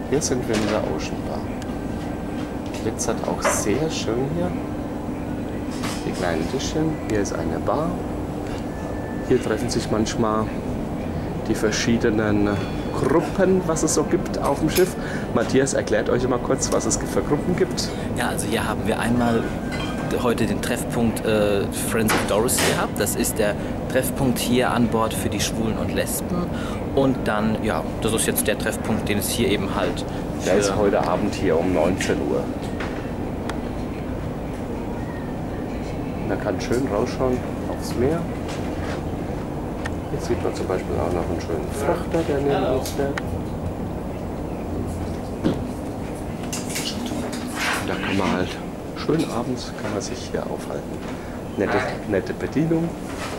Hier sind wir in der Ocean Bar. Glitzert auch sehr schön hier. Die kleinen Tischchen. Hier ist eine Bar. Hier treffen sich manchmal die verschiedenen Gruppen, was es so gibt auf dem Schiff. Matthias erklärt euch mal kurz, was es für Gruppen gibt. Ja, also hier haben wir einmal heute den Treffpunkt Friends of Dorothy gehabt. Das ist der Treffpunkt hier an Bord für die Schwulen und Lesben. Und dann, ja, das ist jetzt der Treffpunkt, den es hier eben halt... Der ist heute Abend hier um 19 Uhr. Man kann schön rausschauen aufs Meer. Hier sieht man zum Beispiel auch noch einen schönen Frachter, der neben uns fährt. Da kann man halt schön abends kann man sich hier aufhalten. Nette Bedienung.